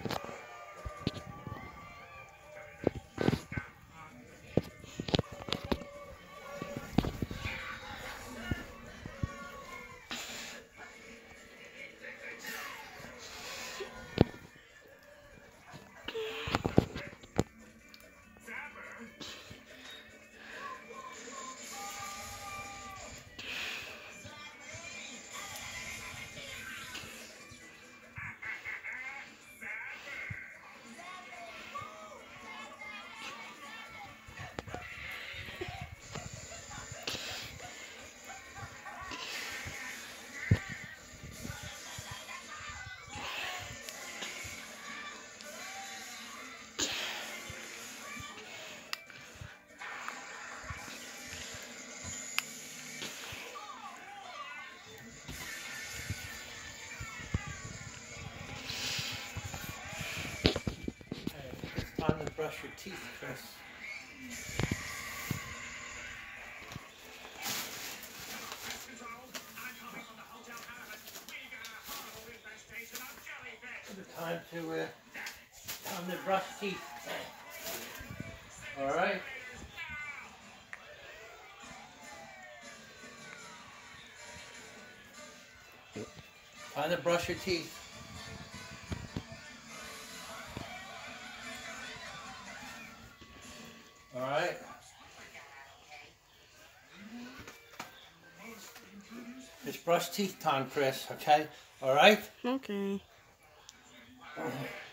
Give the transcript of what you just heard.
Time to brush your teeth, Chris. Time to brush teeth. All right. Time to brush your teeth. All right. It's brush teeth time, Chris. Okay. All right. Okay.